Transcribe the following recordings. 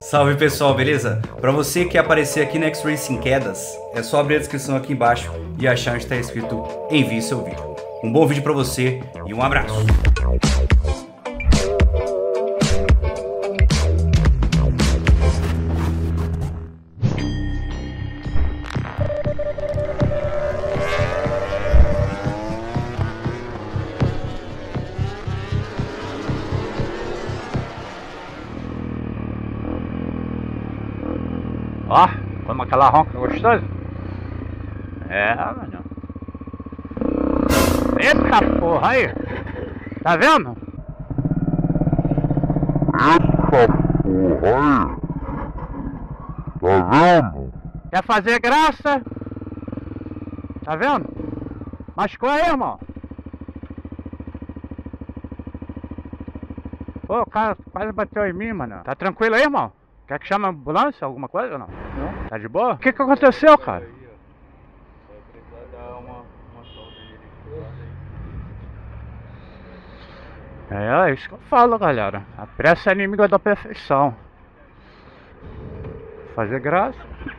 Salve pessoal, beleza? Para você que quer aparecer aqui no X-Racing Quedas, é só abrir a descrição aqui embaixo e achar onde está escrito envie seu vídeo. Um bom vídeo para você e um abraço! Ó, como aquela ronca gostosa. É, mano. Eita porra aí. Tá vendo? Eita porra aí. Tá vendo? Quer fazer graça? Tá vendo? Machucou aí, irmão? Pô, o cara quase bateu em mim, mano. Tá tranquilo aí, irmão? Quer que chame a ambulância, alguma coisa ou não? Não? Tá de boa? O que aconteceu, cara? Vai precisar dar uma solda nele. É isso que eu falo, galera. A pressa é inimiga da perfeição. Fazer graça.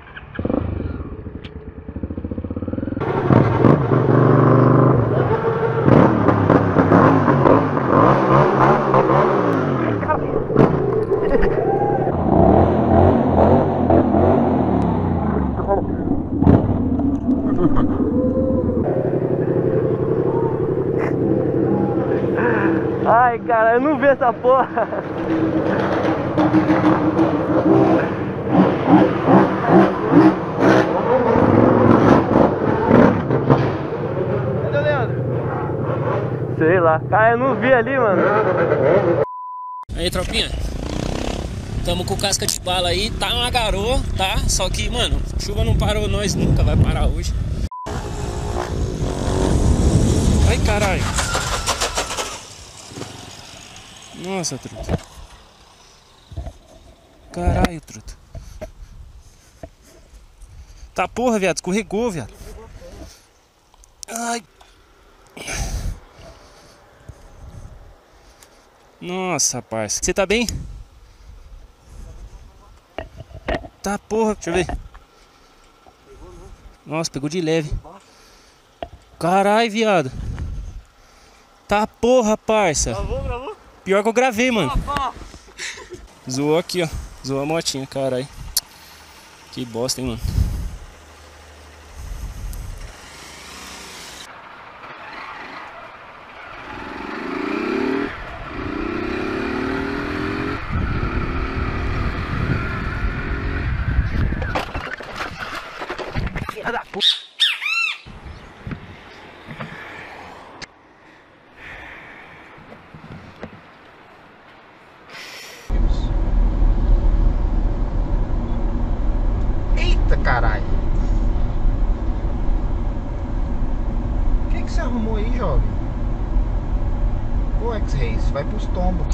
Ai, cara, eu não vi essa porra. Cadê o Leandro? Sei lá. Cara, eu não vi ali, mano. Aí, tropinha. Tamo com casca de bala aí. Tá uma garoa, tá? Só que, mano, chuva não parou nós nunca. Vai parar hoje. Ai, caralho. Nossa, truta. Caralho, truta. Tá porra, viado. Escorregou, viado. Ai. Nossa, parça. Você tá bem? Tá porra. Deixa eu ver. Nossa, pegou de leve. Caralho, viado. Tá porra, parça. Gravou? Pior que eu gravei, mano. Zoou aqui, ó. Zoou a motinha, caralho. Que bosta, hein, mano. Filha da puta. Eita caralho! O que você arrumou aí, jovem? Ô X-Race, vai pros tombos.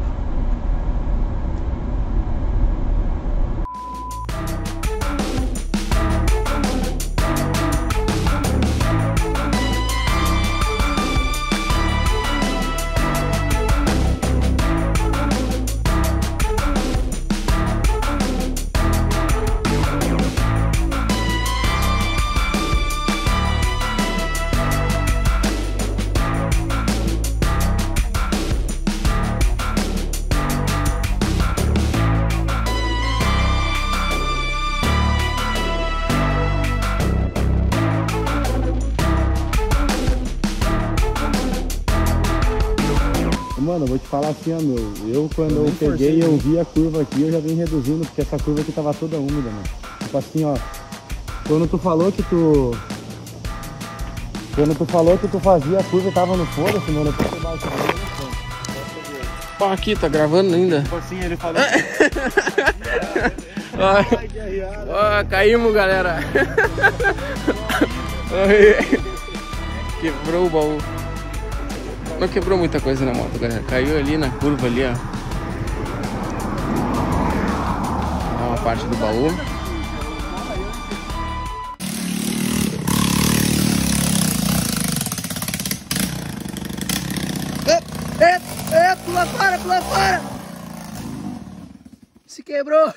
Mano, eu vou te falar assim, ó, meu. Eu quando eu peguei, eu vi a curva aqui, eu já vim reduzindo, porque essa curva aqui tava toda úmida, mano. Tipo assim, ó. Quando tu falou que tu fazia a curva e tava no foda-se, mano, eu tô baixo. Ó, aqui, tá gravando ainda. Tipo assim, ele falou. Ó, caímos, galera. Quebrou o baú. Não quebrou muita coisa na moto, galera. Caiu ali na curva ali, ó. Uma parte do baú. Pula fora, pula fora! Esse quebrou.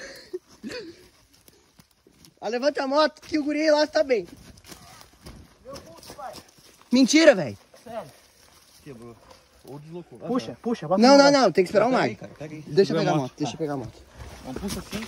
Levanta a moto que o guri lá tá bem. Mentira, velho. Sério? Quebrou. Ou deslocou. Puxa, puxa. Não, tem que esperar um lag. Deixa eu pegar a moto, deixa eu pegar a moto. Vamos puxar assim.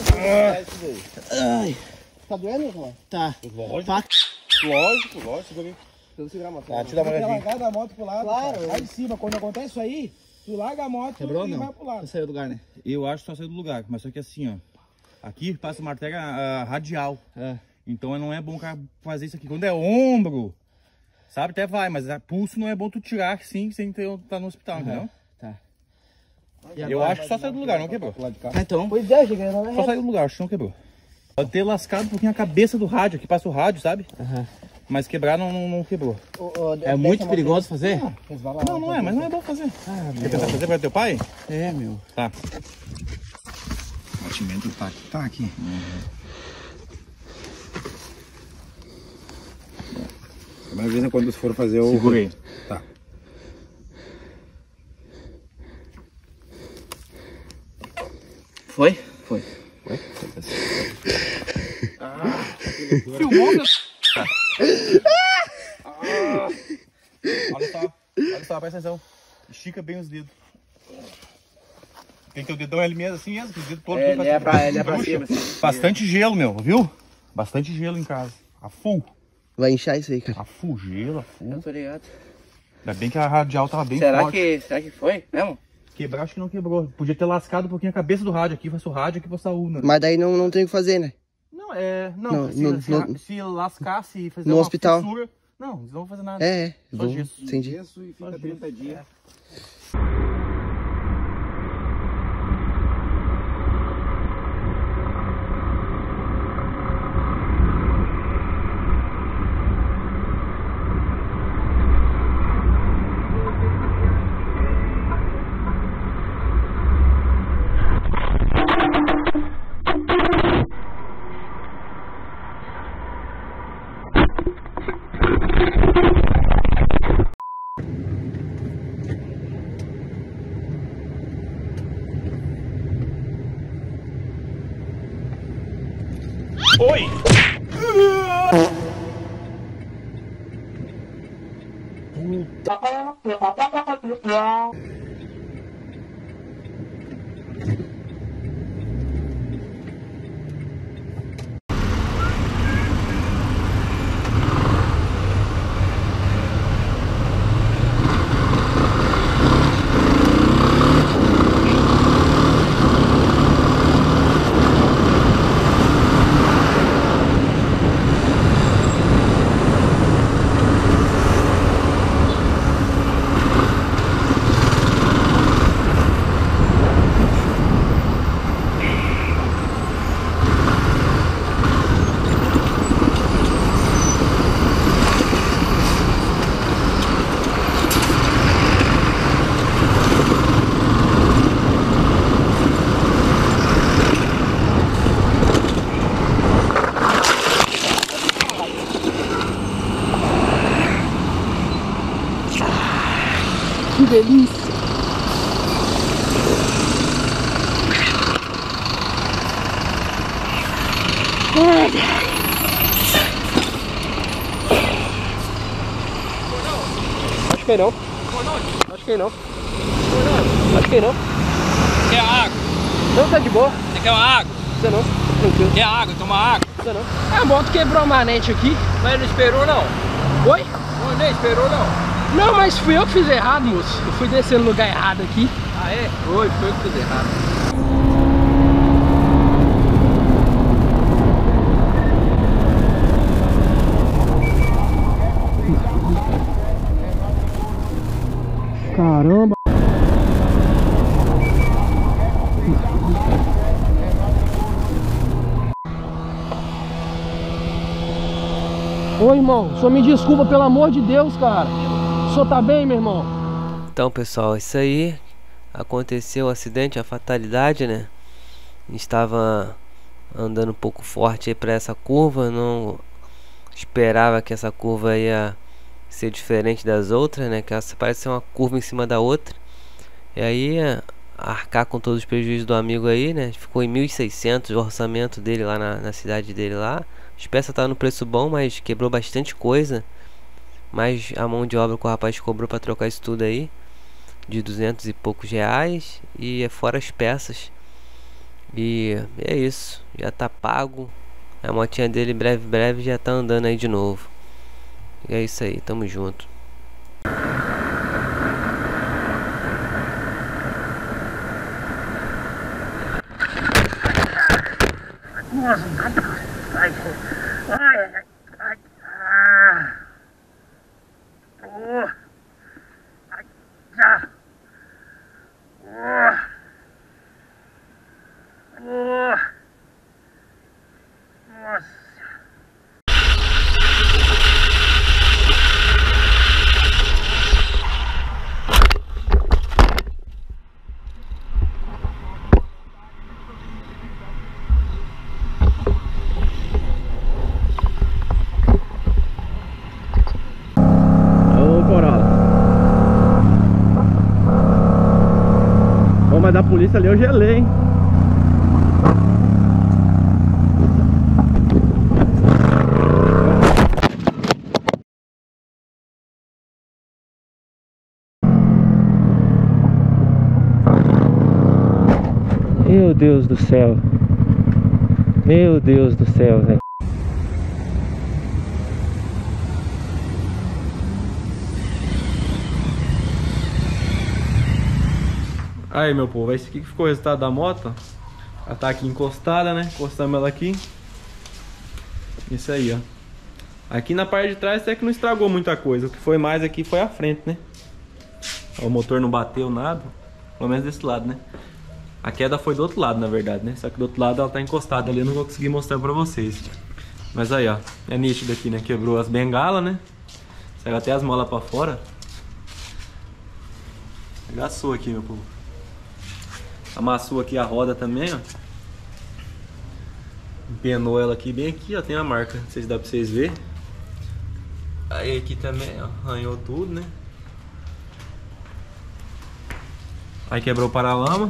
Ai. Tá doendo, cara? Tá. Lógico, segura aí. Eu segurar a moto. Tá, te dá uma olhadinha. Largar da moto pro lado, claro. Lá em cima, quando acontece isso aí, tu larga a moto e vai pro lado. Saiu do lugar, né? Eu acho que só saiu do lugar, mas só que assim, ó. Aqui passa uma artéria radial. Então não é bom o cara fazer isso aqui. Quando é ombro, sabe, até vai, mas pulso não é bom tu tirar assim, sem tá no hospital, entendeu? Tá. Eu acho que só saiu do lugar, não quebrou. Então. Pois é, chega, não é? Só saiu do lugar, acho que não quebrou. Pode ter lascado um pouquinho a cabeça do rádio, aqui passa o rádio, sabe? Mas quebrar não quebrou. É muito perigoso fazer? Não é, mas não é bom fazer. Quer tentar fazer para teu pai? É, meu. Tá. O batimento tá aqui. Mas vez quando for fazer o... Segura aí. Tá. Foi? Foi. Filmou, meu... Olha só, presta atenção. Estica bem os dedos. Tem que ter o dedão ali mesmo, assim mesmo, os dedos todos. Ele é pra cima. Bastante gelo, meu, viu? Bastante gelo em casa. A full. Vai inchar isso aí, cara. A full gelo, a full. Eu tô ligado. Ainda bem que a radial tava bem Será forte. Será que foi mesmo? Quebrar, acho que não quebrou. Podia ter lascado um pouquinho a cabeça do rádio aqui, fosse o rádio aqui fosse a urna. Mas daí não tem o que fazer, né? Não, se lascasse e fazer no uma hospital. fissura... Não, eles não vão fazer nada. Só gesso. Entendi. Gesso e fica 30 dias. Oi! Que delícia! Acho que não. Acho que não. Acho que não. Quer água? Não, tá de boa. Você quer uma água? Você não. Tranquilo. Quer água? Toma água. Você não. A moto quebrou a manete aqui. Mas não esperou não? Oi? Não, nem esperou não. Não, mas fui eu que fiz errado, moço. Eu fui descer no lugar errado aqui. Ah é? Foi eu que fiz errado. Caramba. Ô irmão, só me desculpa, pelo amor de Deus, cara. O senhor tá bem, meu irmão? Então, pessoal, isso aí aconteceu, um acidente, a fatalidade, né? A gente estava andando um pouco forte aí para essa curva, não esperava que essa curva ia ser diferente das outras, né? Que essa parece ser uma curva em cima da outra. E aí arcar com todos os prejuízos do amigo aí, né? Ficou em 1.600 o orçamento dele lá na cidade dele lá. As peças estavam no preço bom, mas quebrou bastante coisa. Mais a mão de obra que o rapaz cobrou pra trocar isso tudo aí, de 200 e poucos reais. E é fora as peças. E é isso, já tá pago. A motinha dele breve já tá andando aí de novo. E é isso aí, tamo junto. Mas da polícia ali eu gelei, hein? Meu Deus do céu. Meu Deus do céu, velho. Aí, meu povo, esse aqui que ficou o resultado da moto. Ela tá aqui encostada, né? Encostamos ela aqui. Isso aí, ó. Aqui na parte de trás até que não estragou muita coisa. O que foi mais aqui foi a frente, né? O motor não bateu nada. Pelo menos desse lado, né? A queda foi do outro lado, na verdade, né? Só que do outro lado ela tá encostada ali. Eu não vou conseguir mostrar pra vocês. Mas aí, ó. É nítido aqui, né? Quebrou as bengalas, né? Saiu até as molas pra fora. Agaçou aqui, meu povo. Amassou aqui a roda também, ó. Empenou ela aqui, bem aqui, ó. Tem a marca, não sei se dá pra vocês verem. Aí aqui também, ó. Arranhou tudo, né? Aí quebrou o paralama.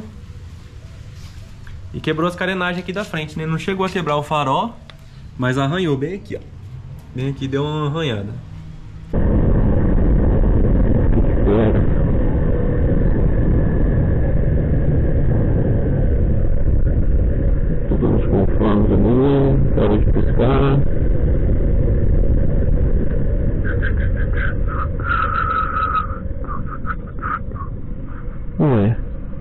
E quebrou as carenagens aqui da frente, né? Não chegou a quebrar o farol, mas arranhou bem aqui, ó. Bem aqui deu uma arranhada. Para de buscar. Ué.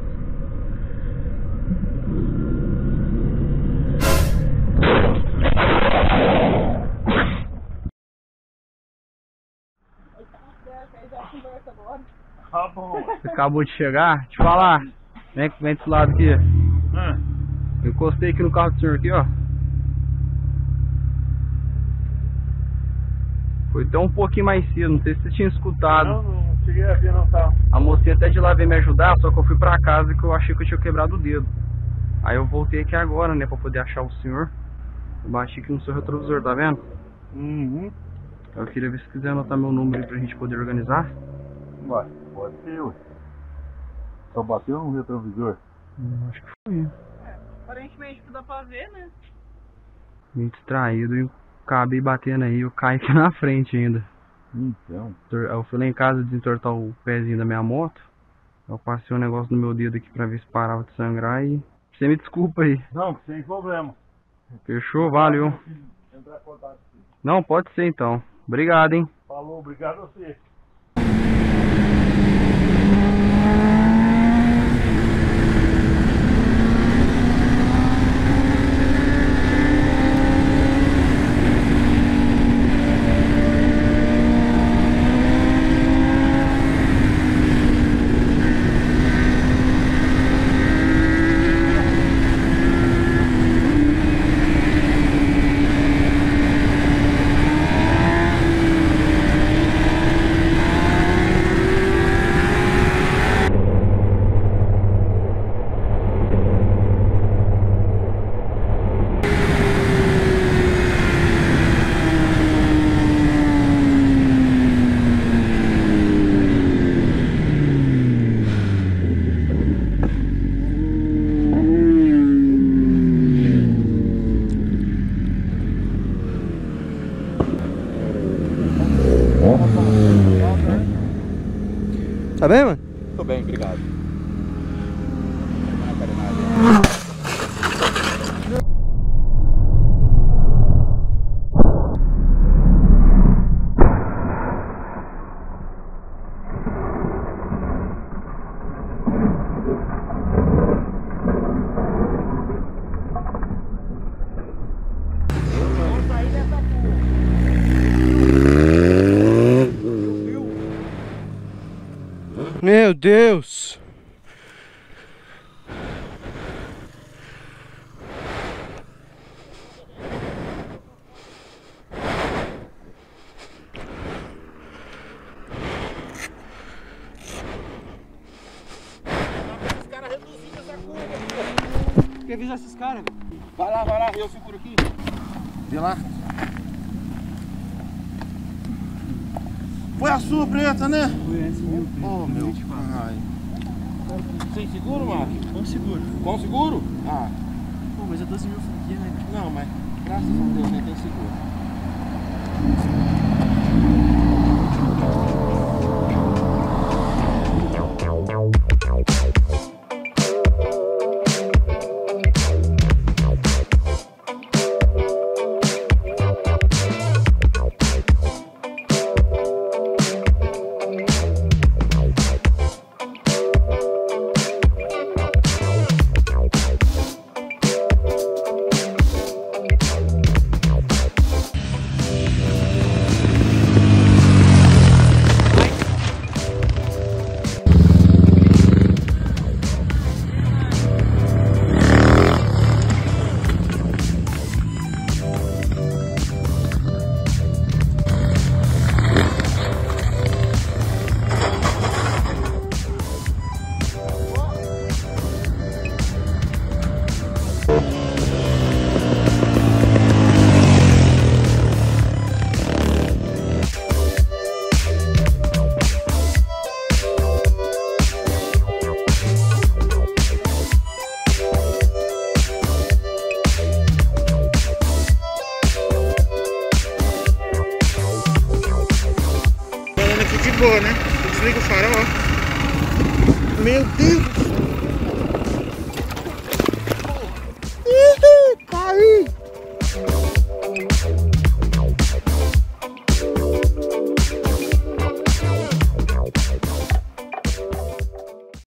Você acabou de chegar? Te falar. Vem desse lado aqui. Eu encostei aqui no carro do senhor aqui, ó. Foi até um pouquinho mais cedo, não sei se você tinha escutado. Não cheguei a ver, não tá. A mocinha até de lá veio me ajudar, só que eu fui pra casa que eu achei que eu tinha quebrado o dedo. Aí eu voltei aqui agora, né, pra poder achar o senhor. Eu bati aqui no seu retrovisor, tá vendo? Uhum. Eu queria ver se quiser anotar meu número aí pra gente poder organizar. Ué, pode ser, ué. Só bateu no retrovisor? Acho que foi. Aparentemente dá pra ver, né? Meio distraído e acabei batendo aí, eu caí aqui na frente ainda. Então. Eu fui lá em casa desentortar o pezinho da minha moto. Eu passei um negócio no meu dedo aqui pra ver se parava de sangrar e... Você me desculpa aí. Não, sem problema. Fechou? Valeu. Entrar em contato. Não, pode ser então. Obrigado, hein? Falou, obrigado a você. Tá bem, mano? Tô bem, obrigado. Meu Deus! Os caras reduzindo essa curva aqui. Quer avisar esses caras? Vai lá, eu seguro aqui. Vê lá. Foi a sua preta, né? Foi essa, meu. Oh, meu pai. Sem seguro, Marcos? Com seguro. Com seguro? Ah. Pô, mas eu tô sem meu aqui, né? Não, mas graças a Deus, né? Tem seguro. Falando aqui de boa, né? Desliga o farol, ó. Meu Deus!